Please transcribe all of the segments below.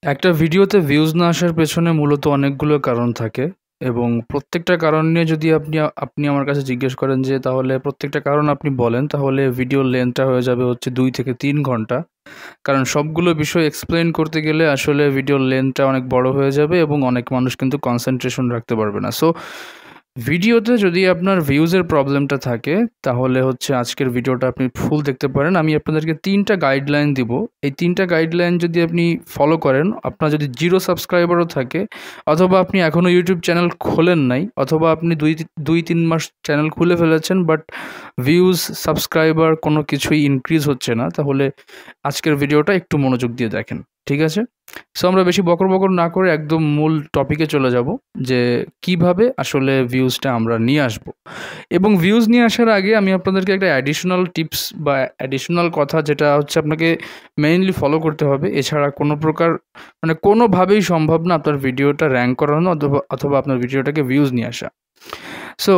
একটা ভিডিওতে ভিউজ না আসার পেছনে মূলত অনেকগুলো কারণ থাকে এবং প্রত্যেকটা কারণ নিয়ে যদি আপনি আমার কাছে জিজ্ঞেস করেন যে তাহলে প্রত্যেকটা কারণ আপনি বলেন, তাহলে ভিডিওর লেন্থটা হয়ে যাবে হচ্ছে 2 থেকে 3 ঘন্টা। কারণ সবগুলো বিষয় এক্সপ্লেন করতে গেলে আসলে ভিডিওর লেন্থটা অনেক বড় হয়ে যাবে এবং অনেক মানুষ কিন্তু কনসেন্ট্রেশন রাখতে পারবে না। সো ভিডিওতে যদি আপনার ভিউজের প্রবলেমটা থাকে, তাহলে হচ্ছে আজকের ভিডিওটা আপনি ফুল দেখতে পারেন। আমি আপনাদেরকে 3টা গাইডলাইন দিব। এই 3টা গাইডলাইন যদি আপনি ফলো করেন, আপনার যদি 0 সাবস্ক্রাইবারও থাকে, অথবা আপনি এখনও ইউটিউব চ্যানেল খোলেন নাই, অথবা আপনি 2-3 মাস চ্যানেল খুলে ফেলেছেন বাট ভিউজ সাবস্ক্রাইবার কোনো কিছুই ইনক্রিজ হচ্ছে না, তাহলে আজকের ভিডিওটা একটু মনোযোগ দিয়ে দেখেন, ঠিক আছে? সো আমরা বেশি বকর বকর না করে একদম মূল টপিকে চলে যাব যে কিভাবে আসলে ভিউজটা আমরা নিয়ে আসব। এবং ভিউজ নিয়ে আসার আগে আমি আপনাদেরকে একটা অ্যাডিশনাল টিপস বা অ্যাডিশনাল কথা, যেটা হচ্ছে আপনাকে মেইনলি ফলো করতে হবে, এছাড়া কোনো প্রকার মানে কোনোভাবেই সম্ভব না আপনার ভিডিওটা র্যাঙ্ক করানো অথবা আপনার ভিডিওটাকে ভিউজ নিয়ে আসা। সো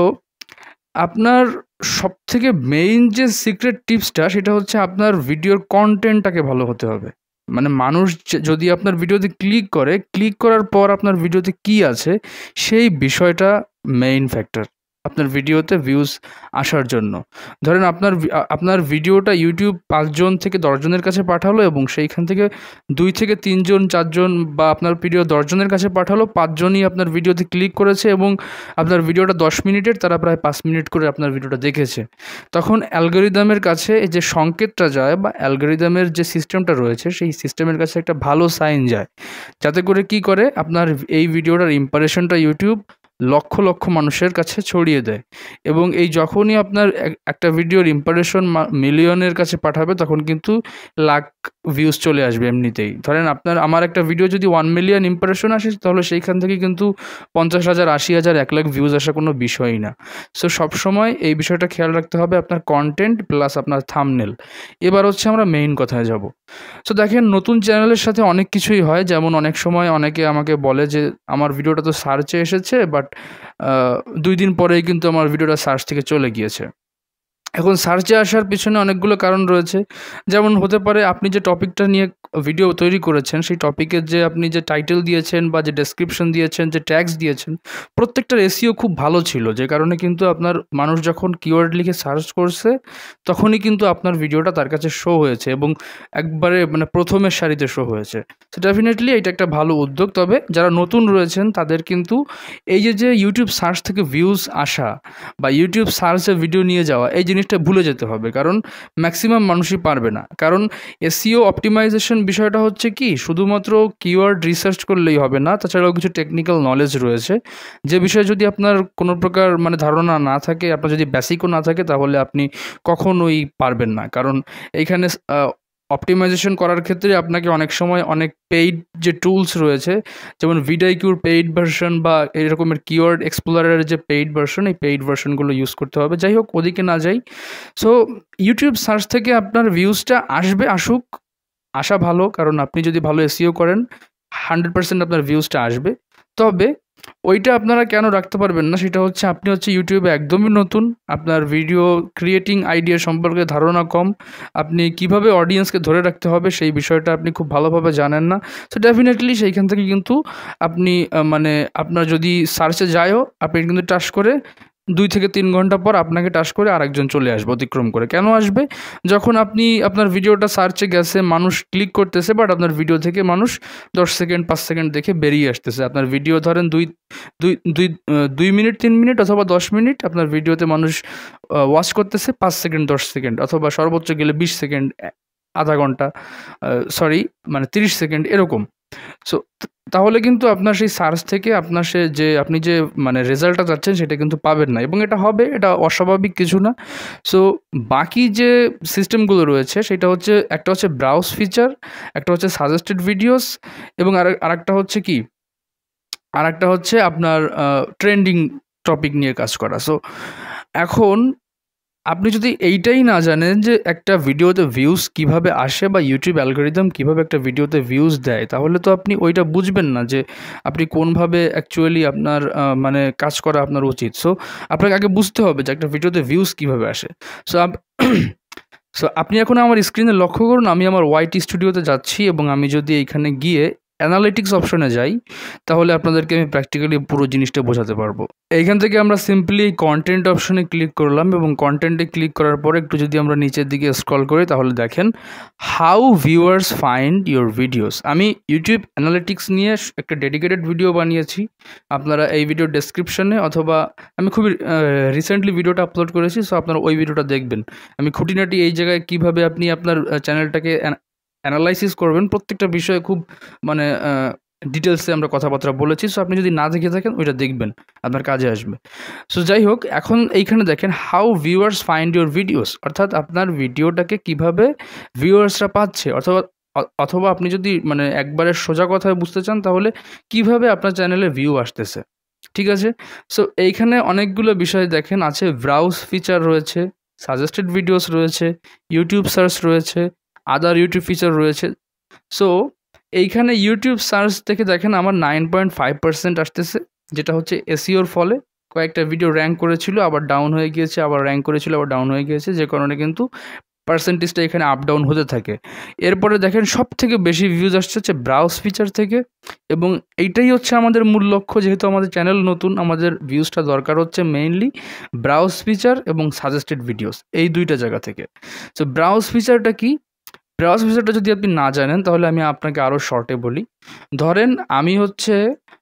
আপনার সবথেকে মেইন যে সিক্রেট টিপসটা, সেটা হচ্ছে আপনার ভিডিওর কন্টেন্টটাকে ভালো হতে হবে। মানে মানুষ যদি আপনার ভিডিওতে ক্লিক করার পর আপনার ভিডিওতে কি আছে সেই বিষয়টা মেইন ফ্যাক্টর আপনার ভিডিওতে ভিউজ আসার জন্য। ধরেন আপনার ভিডিওটা ইউটিউব 5 জন থেকে 10 জনের কাছে পাঠালো এবং সেইখান থেকে 2 থেকে 3 জন 4 জন বা আপনার ভিডিও 10 জনের কাছে পাঠালো, 5 জনই আপনার ভিডিওতে ক্লিক করেছে এবং আপনার ভিডিওটা 10 মিনিটের, তারা প্রায় 5 মিনিট করে আপনার ভিডিওটা দেখেছে। তখন অ্যালগরিদমের কাছে এই যে সংকেতটা যায় বা অ্যালগরিদমের যে সিস্টেমটা রয়েছে, সেই সিস্টেমের কাছে একটা ভালো সাইন যায়, যাতে করে কি করে আপনার এই ভিডিওটার ইম্প্রেশনটা ইউটিউব লক্ষ লক্ষ মানুষের কাছে ছড়িয়ে দেয়। এবং এই যখনই আপনার একটা ভিডিওর ইম্প্রেশন মিলিয়নের কাছে পাঠাবে, তখন কিন্তু লাখ ভিউজ চলে আসবে এমনিতেই। ধরেন আমার একটা ভিডিও যদি 1 মিলিয়ন ইম্প্রেশন আসে, তাহলে সেইখান থেকে কিন্তু 50,000, 80,000, 1 লাখ ভিউজ আসা কোনো বিষয়ই না। সো সবসময় এই বিষয়টা খেয়াল রাখতে হবে, আপনার কন্টেন্ট প্লাস আপনার থাম্বনেল। এবার হচ্ছে আমরা মেইন কথায় যাব। সো দেখেন, নতুন চ্যানেলের সাথে অনেক কিছুই হয়। যেমন অনেক সময় অনেকে আমাকে বলে যে আমার ভিডিওটা তো সার্চে এসেছে, বাট 2 দিন পরেই কিন্তু আমার ভিডিওটা সার্চ থেকে চলে গিয়েছে। এখন সার্চে আসার পিছনে অনেকগুলো কারণ রয়েছে। যেমন হতে পারে আপনি যে টপিকটা নিয়ে ভিডিও তৈরি করেছেন, সেই টপিকের যে আপনি যে টাইটেল দিয়েছেন বা যে ডেসক্রিপশন দিয়েছেন, যে ট্যাগস দিয়েছেন, প্রত্যেকটার এসইও খুব ভালো ছিল, যে কারণে কিন্তু আপনার মানুষ যখন কিওয়ার্ড লিখে সার্চ করছে, তখনই কিন্তু আপনার ভিডিওটা তার কাছে শো হয়েছে এবং একবারে মানে প্রথমের সারিতে শো হয়েছে। তো ডেফিনেটলি এটা একটা ভালো উদ্যোগ। তবে যারা নতুন রয়েছেন তাদের কিন্তু এই যে ইউটিউব সার্চ থেকে ভিউজ আসা বা ইউটিউব সার্চে ভিডিও নিয়ে যাওয়া, এই জিনিসটা ভুলে যেতে হবে, কারণ ম্যাক্সিমাম মানুষই পারবে না। কারণ এসইও অপটিমাইজেশন বিষয়টা হচ্ছে কি, শুধুমাত্র কিওয়ার্ড রিসার্চ করলেই হবে না, তাছাড়াও কিছু টেকনিক্যাল নলেজ রয়েছে, যে বিষয়ে যদি আপনার কোনো প্রকার মানে ধারণা না থাকে, আপনার যদি বেসিকও না থাকে, তাহলে আপনি কখনোই পারবেন না। কারণ এইখানে অপটিমাইজেশন করার ক্ষেত্রে আপনাকে অনেক সময় অনেক পেইড যে টুলস রয়েছে, যেমন ভিডাইকিউর পেইড ভার্সন বা এরকমের কিওয়ার্ড এক্সপ্লোরারের যে পেইড ভার্সন, এই পেইড ভার্সনগুলো ইউজ করতে হবে। যাই হোক, ওদিকে না যাই। সো ইউটিউব সার্চ থেকে আপনার ভিউজটা আসুক, আসা ভালো, কারণ আপনি যদি ভালো এসইও করেন 100% আপনার ভিউজটা আসবে। তবে ওইটা আপনারা কেন রাখতে পারবেন না, সেটা হচ্ছে আপনি ইউটিউবে একদমই নতুন, আপনার ভিডিও ক্রিয়েটিং আইডিয়া সম্পর্কে ধারণা কম, আপনি কিভাবে অডিয়েন্সকে ধরে রাখতে হবে সেই বিষয়টা আপনি খুব ভালোভাবে জানেন না। সো ডেফিনেটলি সেইখান থেকে কিন্তু আপনি মানে আপনার যদি সার্চে যায়ও, আপনি কিন্তু টাচ করে 2 থেকে 3 ঘন্টা পর আপনাকে টাচ করে আরেকজন চলে আসবে অতিক্রম করে। কেন আসবে? যখন আপনার ভিডিওটা সার্চে গেছে, মানুষ ক্লিক করতেছে, বাট আপনার ভিডিও থেকে মানুষ 10 সেকেন্ড 5 সেকেন্ড দেখে বেরিয়ে আসতেছে। আপনার ভিডিও ধরেন 2 মিনিট 3 মিনিট অথবা 10 মিনিট আপনার ভিডিওতে মানুষ ওয়াচ করতেছে 5 সেকেন্ড 10 সেকেন্ড অথবা সর্বোচ্চ গেলে 20 সেকেন্ড, আধা ঘন্টা, মানে 30 সেকেন্ড এরকম। সো তাহলে কিন্তু আপনার সেই সার্চ থেকে আপনি যে মানে রেজাল্টটা চাচ্ছেন সেটা কিন্তু পাবেন না, এবং এটা হবে, এটা অস্বাভাবিক কিছু না। সো বাকি যে সিস্টেমগুলো রয়েছে, সেটা হচ্ছে একটা হচ্ছে ব্রাউজ ফিচার, একটা হচ্ছে সাজেস্টেড ভিডিওস, এবং আরেকটা হচ্ছে কি, আরেকটা হচ্ছে আপনার ট্রেন্ডিং টপিক নিয়ে কাজ করা। সো এখন আপনি যদি এইটাই না জানেন যে একটা ভিডিওতে ভিউজ কিভাবে আসে বা ইউটিউব অ্যালগরিদম কিভাবে একটা ভিডিওতে ভিউজ দেয়, তাহলে তো আপনি ওইটা বুঝবেন না যে আপনি কোনভাবে অ্যাকচুয়ালি আপনার মানে কাজ করা আপনার উচিত। সো আপনাকে আগে বুঝতে হবে যে একটা ভিডিওতে ভিউজ কিভাবে আসে। সো সো আপনি এখন আমার স্ক্রিনে লক্ষ্য করুন, আমি আমার ওয়াইটি স্টুডিওতে যাচ্ছি এবং আমি যদি এইখানে গিয়ে অ্যানালিটিক্স অপশনে যাই, তাহলে আপনাদেরকে আমি প্র্যাকটিক্যালি পুরো জিনিসটা বোঝাতে পারবো। এইখান থেকে আমরা সিম্পলি কন্টেন্ট অপশনে ক্লিক করলাম এবং কন্টেন্টে ক্লিক করার পরে একটু যদি আমরা নিচের দিকে স্ক্রল করি তাহলে দেখেন how viewers find your videos. আমি ইউটিউব অ্যানালিটিক্স নিয়ে একটা ডেডিকেটেড ভিডিও বানিয়েছি, আপনারা এই ভিডিও ডেসক্রিপশনে অথবা আমি খুবই রিসেন্টলি ভিডিওটা আপলোড করেছি, সো আপনারা ওই ভিডিওটা দেখবেন। আমি খুঁটিনাটি এই জায়গায় কীভাবে আপনি আপনার চ্যানেলটাকে অ্যানালাইসিস করবেন প্রত্যেকটা বিষয়ে খুব মানে ডিটেলসে আমরা কথাবার্তা বলেছি। সো আপনি যদি না দেখে থাকেন ওইটা দেখবেন, আপনার কাজে আসবে। সো যাই হোক, এখন এইখানে দেখেন how viewers find your videos, অর্থাৎ আপনার ভিডিওটাকে কিভাবে ভিউয়ার্সরা পাচ্ছে, অথবা অথবা আপনি যদি মানে একবারে সোজা কথায় বুঝতে চান তাহলে কিভাবে আপনার চ্যানেলে ভিউ আসতেছে। ঠিক আছে, সো এইখানে অনেকগুলো বিষয় দেখেন আছে, ব্রাউজ ফিচার রয়েছে, সাজেস্টেড ভিডিওস রয়েছে, ইউটিউব সার্চ রয়েছে, আদার ইউটিউব ফিচার রয়েছে। সো এইখানে ইউটিউব সার্চ থেকে দেখেন আমার 9.5% আসতেছে, যেটা হচ্ছে এসইওর ফলে কয়েকটা ভিডিও র্যাঙ্ক করেছিল আবার ডাউন হয়ে গিয়েছে, আবার র্যাঙ্ক করেছিল আবার ডাউন হয়ে গিয়েছে, যে কারণে কিন্তু পার্সেন্টেজটা এখানে আপ ডাউন হতে থাকে। এরপরে দেখেন সব থেকে বেশি ভিউজ আসছে হচ্ছে ব্রাউজ ফিচার থেকে, এবং এইটাই হচ্ছে আমাদের মূল লক্ষ্য, যেহেতু আমাদের চ্যানেল নতুন, আমাদের ভিউজটা দরকার হচ্ছে মেইনলি ব্রাউজ ফিচার এবং সাজেস্টেড ভিডিওস, এই দুইটা জায়গা থেকে। সো ব্রাউজ ফিচারটা কি? ব্রাউজ ফিচারটা যদি আপনি না জানেন তাহলে আমি আপনাকে আরও শর্টে বলি। ধরেন আমি হচ্ছে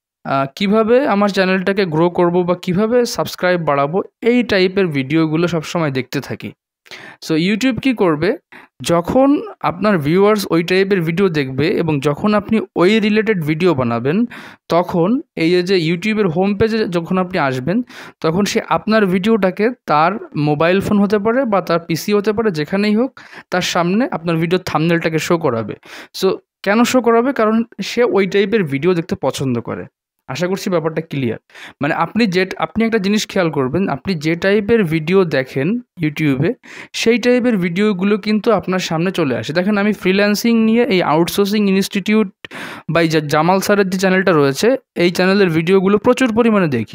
কিভাবে আমার চ্যানেলটাকে গ্রো করব বা কিভাবে সাবস্ক্রাইব বাড়াবো, এই টাইপের ভিডিওগুলো সবসময় দেখতে থাকি। সো ইউটিউব কি করবে, যখন আপনার ভিউয়ার্স ওই টাইপের ভিডিও দেখবে এবং যখন আপনি ওই রিলেটেড ভিডিও বানাবেন, তখন এই যে ইউটিউবের হোম পেজে যখন আপনি আসবেন, তখন সে আপনার ভিডিওটাকে তার মোবাইল ফোন হতে পারে বা তার পিসি হতে পারে, যেখানেই হোক, তার সামনে আপনার ভিডিওর থাম্বনেলটাকে শো করাবে। সো কেন শো করাবে? কারণ সে ওই টাইপের ভিডিও দেখতে পছন্দ করে। আশা করছি ব্যাপারটা ক্লিয়ার। মানে আপনি একটা জিনিস খেয়াল করবেন, আপনি যে টাইপের ভিডিও দেখেন ইউটিউবে, সেই টাইপের ভিডিওগুলো কিন্তু আপনার সামনে চলে আসে। দেখেন আমি ফ্রিল্যান্সিং নিয়ে এই আউটসোর্সিং ইনস্টিটিউট বাই জামাল স্যারের যে চ্যানেলটা রয়েছে, এই চ্যানেলের ভিডিওগুলো প্রচুর পরিমাণে দেখি,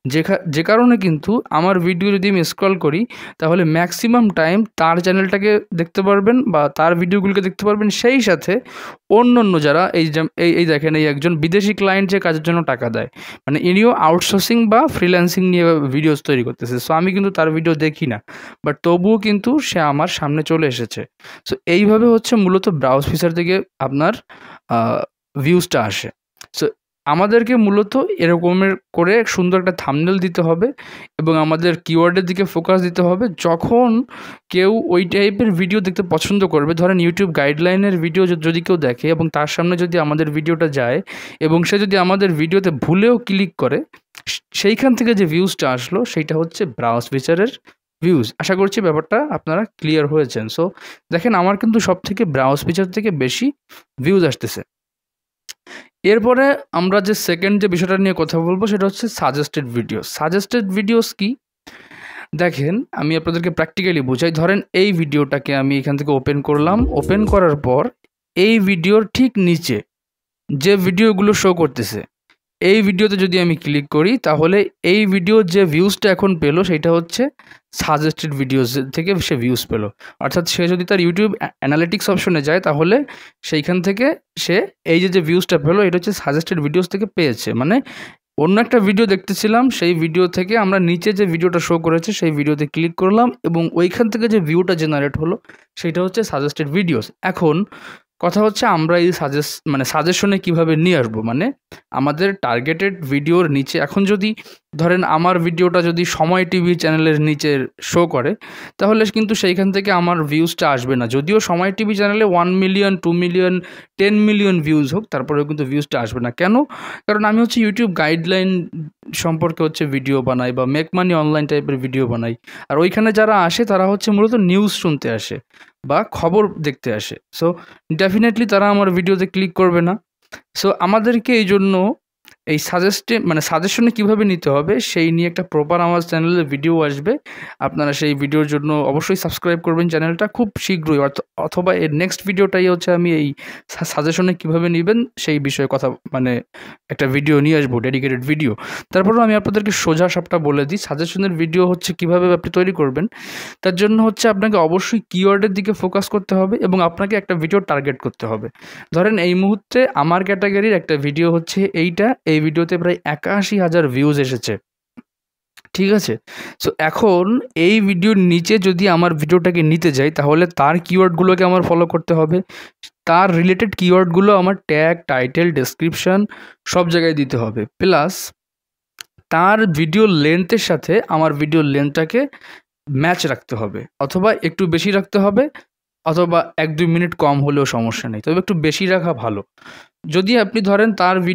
যে কারণে কিন্তু আমার ভিডিও যদি আমি স্ক্রল করি তাহলে ম্যাক্সিমাম টাইম তার চ্যানেলটাকে দেখতে পারবেন বা তার ভিডিওগুলোকে দেখতে পারবেন। সেই সাথে অন্য যারা এই দেখেন এই একজন বিদেশি ক্লায়েন্ট যে কাজের জন্য টাকা দেয়, মানে ইনিও আউটসোর্সিং বা ফ্রিল্যান্সিং নিয়ে ভিডিওস তৈরি করতেছে। সো আমি কিন্তু তার ভিডিও দেখি না, বাট তবুও কিন্তু সে আমার সামনে চলে এসেছে। সো এইভাবে হচ্ছে মূলত ব্রাউজ ফিচার থেকে আপনার ভিউজটা আসে। সো আমাদেরকে মূলত এরকমের করে সুন্দর একটা থাম্বনেল দিতে হবে এবং আমাদের কিওয়ার্ডের দিকে ফোকাস দিতে হবে। যখন কেউ ওই টাইপের ভিডিও দেখতে পছন্দ করবে, ধরেন ইউটিউব গাইডলাইনের ভিডিও যদি কেউ দেখে এবং তার সামনে যদি আমাদের ভিডিওটা যায় এবং সে যদি আমাদের ভিডিওতে ভুলেও ক্লিক করে, সেইখান থেকে যে ভিউজটা আসলো সেইটা হচ্ছে ব্রাউজ ফিচারের ভিউজ। আশা করছি ব্যাপারটা আপনারা ক্লিয়ার হয়েছেন। সো দেখেন আমার কিন্তু সব থেকে ব্রাউজ ফিচার থেকে বেশি ভিউজ আসতেছে। এরপরে আমরা যে সেকেন্ড যে বিষয়টা নিয়ে কথা বলবো সেটা হচ্ছে সাজেস্টেড ভিডিওস। সাজেস্টেড ভিডিওস কি? দেখেন আমি আপনাদেরকে প্র্যাকটিক্যালি বোঝাই। ধরেন এই ভিডিওটাকে আমি এখান থেকে ওপেন করলাম, ওপেন করার পর এই ভিডিওর ঠিক নিচে যে ভিডিওগুলো শো করতেছে, এই ভিডিওতে যদি আমি ক্লিক করি তাহলে এই ভিডিওর যে ভিউজটা এখন পেলো সেটা হচ্ছে সাজেস্টেড ভিডিওস থেকে সে ভিউজ পেলো। অর্থাৎ সে যদি তার ইউটিউব অ্যানালিটিক্স অপশনে যায় তাহলে সেইখান থেকে সে এই যে ভিউজটা পেলো এটা হচ্ছে সাজেস্টেড ভিডিওস থেকে পেয়েছে। মানে অন্য একটা ভিডিও দেখতেছিলাম, সেই ভিডিও থেকে আমরা নিচে যে ভিডিওটা শো করেছে সেই ভিডিওতে ক্লিক করলাম এবং ওইখান থেকে যে ভিউটা জেনারেট হলো সেটা হচ্ছে সাজেস্টেড ভিডিওস। এখন কথা হচ্ছে আমরা এই সাজেশনে কিভাবে নিয়ে আসবো, মানে আমাদের টার্গেটেড ভিডিওর নিচে এখন যদি ধরেন আমার ভিডিওটা যদি সময় টিভি চ্যানেলের নিচে শো করে তাহলে কিন্তু সেইখান থেকে আমার ভিউজটা আসবে না। যদিও সময় টিভি চ্যানেলে 1 মিলিয়ন 2 মিলিয়ন 10 মিলিয়ন ভিউজ হোক, তারপরেও কিন্তু ভিউজটা আসবে না। কেন? কারণ আমি হচ্ছে ইউটিউব গাইডলাইন সম্পর্কে হচ্ছে ভিডিও বানাই বা মেক মানি অনলাইন টাইপের ভিডিও বানাই, আর ওইখানে যারা আসে তারা হচ্ছে মূলত নিউজ শুনতে আসে বা খবর দেখতে আসে। সো ডেফিনেটলি তারা আমার ভিডিওতে ক্লিক করবে না। সো আমাদেরকে এই জন্য এই সাজেশনে কীভাবে নিতে হবে সেই নিয়ে একটা প্রপার আমার চ্যানেলে ভিডিও আসবে। আপনারা সেই ভিডিওর জন্য অবশ্যই সাবস্ক্রাইব করবেন চ্যানেলটা খুব শীঘ্রই, অথবা এর নেক্সট ভিডিওটাই হচ্ছে আমি এই সাজেশনে কীভাবে নেবেন সেই বিষয়ে কথা একটা ভিডিও নিয়ে আসবো, ডেডিকেটেড ভিডিও। তারপরেও আমি আপনাদেরকে সোজা সাপটা বলে দিই, সাজেশনের ভিডিও হচ্ছে কীভাবে আপনি তৈরি করবেন। তার জন্য হচ্ছে আপনাকে অবশ্যই কিওয়ার্ডের দিকে ফোকাস করতে হবে এবং আপনাকে একটা ভিডিও টার্গেট করতে হবে। ধরেন এই মুহূর্তে আমার ক্যাটাগরির একটা ভিডিও হচ্ছে এইটা, এই ভিডিওতে প্রায় ৮১,০০০ ভিউজ এসেছে, ঠিক আছে? সো এখন এই ভিডিওর নিচে যদি আমার ভিডিওটাকে নিতে যাই তাহলে তার কিওয়ার্ডগুলোকে আমার ফলো করতে হবে। তার রিলেটেড কিওয়ার্ডগুলো আমার ট্যাগ, টাইটেল, ডেসক্রিপশন সব জায়গায় দিতে হবে। প্লাস তার ভিডিও লেন্থের সাথে আমার ভিডিও লেন্থটাকে ম্যাচ রাখতে হবে, অথবা একটু বেশি রাখতে হবে, অথবা ১-২ মিনিট কম হলেও সমস্যা নেই, তবে একটু বেশি রাখা ভালো। যদি আপনি ধরেন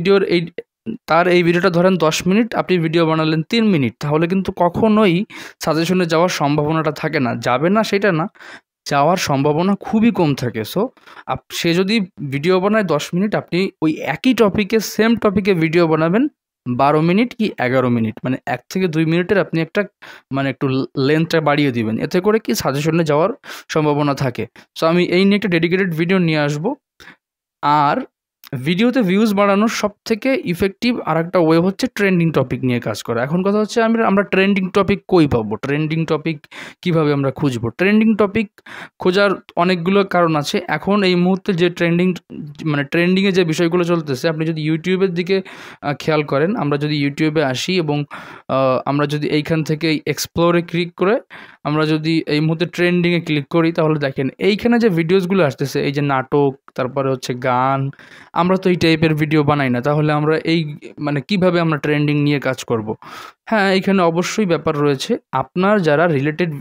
তার এই ভিডিওটা ধরেন ১০ মিনিট, আপনি ভিডিও বানালেন ৩ মিনিট, তাহলে কিন্তু কখনোই সাজেশনে যাওয়ার সম্ভাবনাটা থাকে না। যাবে না সেটা না, যাওয়ার সম্ভাবনা খুবই কম থাকে। সো সে যদি ভিডিও বানায় ১০ মিনিট, আপনি ওই একই টপিকে, সেম টপিকে ভিডিও বানাবেন ১২ মিনিট কি ১১ মিনিট, ১ থেকে ২ মিনিটের আপনি একটা একটু লেন্থটা বাড়িয়ে দিবেন। এতে করে কি সাজেশনে যাওয়ার সম্ভাবনা থাকে। সো আমি এই নিয়ে একটা ডেডিকেটেড ভিডিও নিয়ে আসবো। আর ভিডিওতে ভিউজ বাড়ানোর সবথেকে ইফেক্টিভ আরেকটা ওয়ে হচ্ছে ট্রেন্ডিং টপিক নিয়ে কাজ করা। এখন কথা হচ্ছে আমরা ট্রেন্ডিং টপিক কই পাবো? ট্রেন্ডিং টপিক কীভাবে আমরা খুঁজবো? ট্রেন্ডিং টপিক খোঁজার অনেকগুলো কারণ আছে। এখন এই মুহূর্তে যে ট্রেন্ডিংয়ে যে বিষয়গুলো চলতেছে, আপনি যদি ইউটিউবের দিকে খেয়াল করেন, আমরা যদি ইউটিউবে আসি এবং আমরা যদি এইখান থেকে এক্সপ্লোরে ক্লিক করে আমরা যদি এই মুহূর্তে ট্রেন্ডিংয়ে ক্লিক করি, তাহলে দেখেন এইখানে যে ভিডিওসগুলো আসতেছে, এই যে নাটক, তারপরে হচ্ছে গান, আমরা তো এই টাইপের ভিডিও বানাই না, তাহলে আমরা এই কিভাবে আমরা ট্রেন্ডিং নিয়ে কাজ করব? হ্যাঁ, এইখানে অবশ্যই ব্যাপার রয়েছে। আপনার যারা রিলেটেড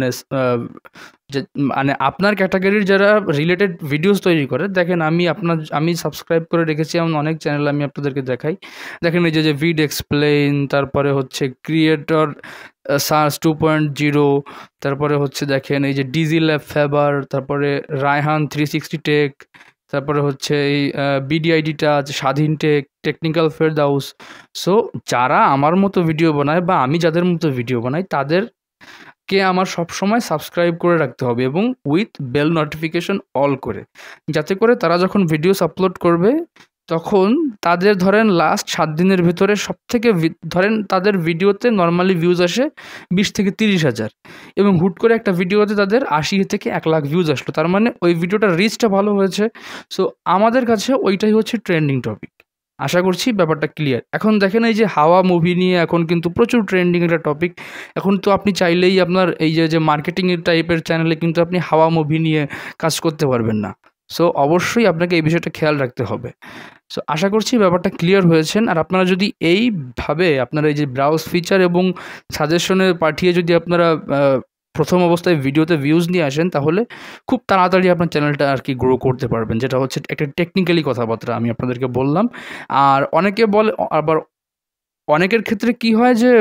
যে আপনার ক্যাটাগরির যারা রিলেটেড ভিডিওস তৈরি করে, দেখেন আমি সাবস্ক্রাইব করে রেখেছি এমন অনেক চ্যানেল, আমি আপনাদেরকে দেখাই। দেখেন এই যে ভিড এক্সপ্লেইন, তারপরে হচ্ছে ক্রিয়েটর সার্চ 2.0, তারপরে হচ্ছে দেখেন এই যে ডিজি ল্যাব ফেবার, তারপরে রায়হান 360 টেক, তারপরে হচ্ছে এই BDID touch, Swadhin tech, technical Ferdous. So যারা আমার মতো ভিডিও বানায় বা আমি যাদের মতো ভিডিও বানাই, তাদেরকে আমার সবসময় সাবস্ক্রাইব করে রাখতে হবে এবং উইথ বেল নোটিফিকেশন অল করে, যাতে করে তারা যখন ভিডিওস আপলোড করবে তখন তাদের ধরেন লাস্ট ৭ দিনের ভিতরে সবথেকে ধরেন তাদের ভিডিওতে নর্মালি ভিউজ আসে ২০ থেকে ৩০,০০০, এবং হুট করে একটা ভিডিওতে তাদের ৮০ থেকে ১,০০,০০০ ভিউজ আসলো, তার মানে ওই ভিডিওটার রিচটা ভালো হয়েছে। সো আমাদের কাছে ওইটাই হচ্ছে ট্রেন্ডিং টপিক। আশা করছি ব্যাপারটা ক্লিয়ার। এখন দেখেন এই যে হাওয়া মুভি নিয়ে এখন কিন্তু প্রচুর ট্রেন্ডিং একটা টপিক। এখন তো আপনি চাইলেই আপনার এই যে মার্কেটিংয়ের টাইপের চ্যানেলে কিন্তু আপনি হাওয়া মুভি নিয়ে কাজ করতে পারবেন না। সো অবশ্যই আপনাকে এই বিষয়টা খেয়াল রাখতে হবে। সো আশা করছি ব্যাপারটা ক্লিয়ার হয়েছেন। আর আপনারা যদি এইভাবে আপনারা এই যে ব্রাউজ ফিচার এবং সাজেশনে পাঠিয়ে যদি আপনারা প্রথম অবস্থায় ভিডিওতে ভিউজ নিয়ে আসেন, তাহলে খুব তাড়াতাড়ি আপনার চ্যানেলটা আর কি গ্রো করতে পারবেন, যেটা হচ্ছে একটা টেকনিক্যালি কথাবার্তা আমি আপনাদেরকে বললাম। আর অনেকে বলে, আবার অনেকের ক্ষেত্রে কি হয় যে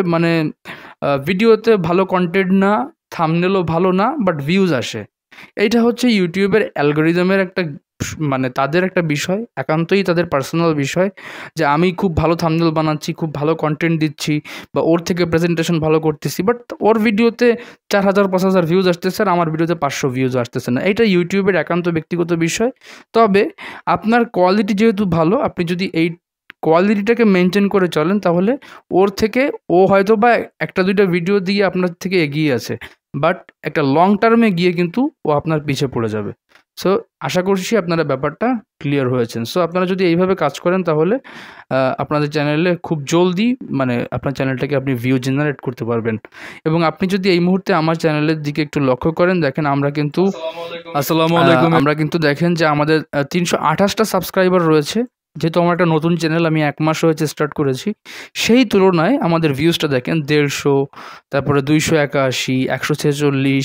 ভিডিওতে ভালো কন্টেন্ট না, থাম্বনেলও ভালো না, বাট ভিউজ আসে। এইটা হচ্ছে ইউটিউবের অ্যালগরিদমের একটা তাদের একটা বিষয়, একান্তই তাদের পার্সোনাল বিষয়, যে আমি খুব ভালো থাম্বনেল বানাচ্ছি, খুব ভালো কন্টেন্ট দিচ্ছি, বা ওর থেকে প্রেজেন্টেশন ভালো করতেছি, বাট ওর ভিডিওতে ৪,০০০-৫,০০০ ভিউজ আসতেছে আর আমার ভিডিওতে ৫০০ ভিউজ আসতেছে না। এইটা ইউটিউবের একান্ত ব্যক্তিগত বিষয়। তবে আপনার কোয়ালিটি যেহেতু ভালো, আপনি যদি এই কোয়ালিটিটাকে মেনটেন করে চলেন, তাহলে ওর থেকে ও হয়তো বা ১-২টা ভিডিও দিয়ে আপনার থেকে এগিয়ে আছে, বাট একটা লং টার্মে গিয়ে কিন্তু ও আপনার পিছে পড়ে যাবে। সো আশা করছি আপনারা ব্যাপারটা ক্লিয়ার হয়েছেন। সো আপনারা যদি এইভাবে কাজ করেন, তাহলে আপনাদের চ্যানেলে খুব জলদি আপনার চ্যানেলটাকে আপনি ভিউ জেনারেট করতে পারবেন। এবং আপনি যদি এই মুহূর্তে আমার চ্যানেলের দিকে একটু লক্ষ্য করেন, দেখেন আমরা কিন্তু আসসালামু আলাইকুম, আমরা কিন্তু দেখেন যে আমাদের ৩২৮টা সাবস্ক্রাইবার রয়েছে। যেহেতু আমার একটা নতুন চ্যানেল, আমি ১ মাস হয়েছে স্টার্ট করেছি, সেই তুলনায় আমাদের ভিউজটা দেখেন ১৫০, তারপরে ২৮১, ১৪৬,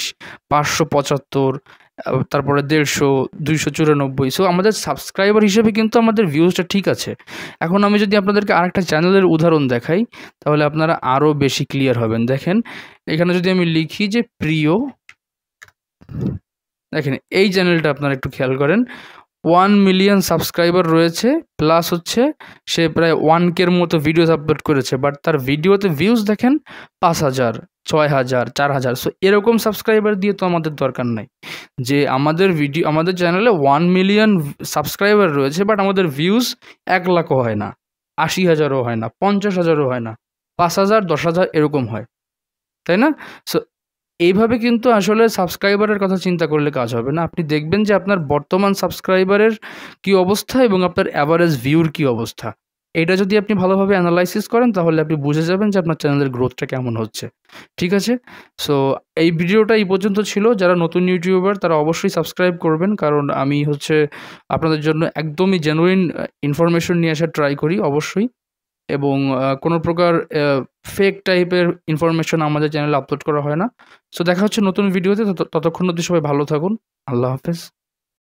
৫৭৫, তারপরে ১৫০, ২৯৪। সো আমাদের সাবস্ক্রাইবার হিসেবে কিন্তু আমাদের ভিউজটা ঠিক আছে। এখন আমি যদি আপনাদেরকে আরেকটা চ্যানেলের উদাহরণ দেখাই, তাহলে আপনারা আরও বেশি ক্লিয়ার হবেন। দেখেন এখানে যদি আমি লিখি যে প্রিয়, দেখেন এই চ্যানেলটা আপনারা একটু খেয়াল করেন, 1 মিলিয়ন সাবস্ক্রাইবার রয়েছে, প্লাস হচ্ছে সে প্রায় 1K মতো ভিডিওস আপলোড করেছে, বাট তার ভিডিওতে ভিউজ দেখেন 5,000, 6,000, 4,000। সো এরকম সাবস্ক্রাইবার দিয়ে তো আমাদের দরকার নাই যে আমাদের চ্যানেলে 1 মিলিয়ন সাবস্ক্রাইবার রয়েছে, বাট আমাদের ভিউজ 1 লাখও হয় না, 80,000ও হয় না, 50,000ও হয় না, 5,000, 10,000 এরকম হয়, তাই না? সো এইভাবে কিন্তু আসলে সাবস্ক্রাইবারের কথা চিন্তা করলে কাজ হবে না। আপনি দেখবেন যে আপনার বর্তমান সাবস্ক্রাইবারের কী অবস্থা এবং আপনার অ্যাভারেজ ভিউর কী অবস্থা। এটা যদি আপনি ভালোভাবে অ্যানালাইসিস করেন তাহলে আপনি বুঝে যাবেন যে আপনার চ্যানেলের গ্রোথটা কেমন হচ্ছে। ঠিক আছে? সো এই ভিডিওটা এই পর্যন্ত ছিল। যারা নতুন ইউটিউবার তারা অবশ্যই সাবস্ক্রাইব করবেন, কারণ আমি হচ্ছে আপনাদের জন্য একদমই জেনুইন ইনফরমেশন নিয়ে আসার ট্রাই করি অবশ্যই, এবং কোনো প্রকার ফেক টাইপের ইনফরমেশন আমাদের চ্যানেলে আপলোড করা হয় না। সো দেখা হচ্ছে নতুন ভিডিওতে। ততক্ষণ অবধি সবাই ভালো থাকুন। আল্লাহ হাফেজ।